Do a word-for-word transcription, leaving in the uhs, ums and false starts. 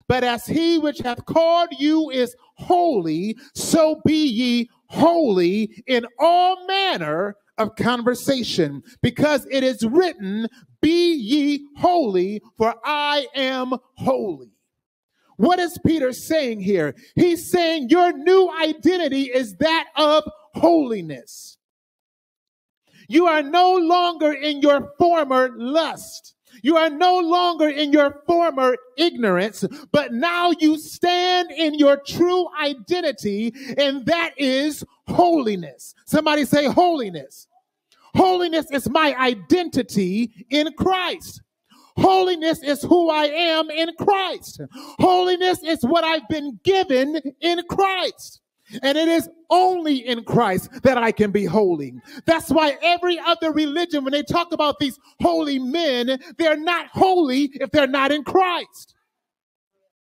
But as he which hath called you is holy, so be ye holy in all manner of conversation, because it is written, be ye holy, for I am holy. What is Peter saying here? He's saying your new identity is that of holiness. You are no longer in your former lust. You are no longer in your former ignorance, but now you stand in your true identity, and that is holiness. Somebody say holiness. Holiness is my identity in Christ. Holiness is who I am in Christ. Holiness is what I've been given in Christ. And it is only in Christ that I can be holy. That's why every other religion, when they talk about these holy men, they're not holy if they're not in Christ.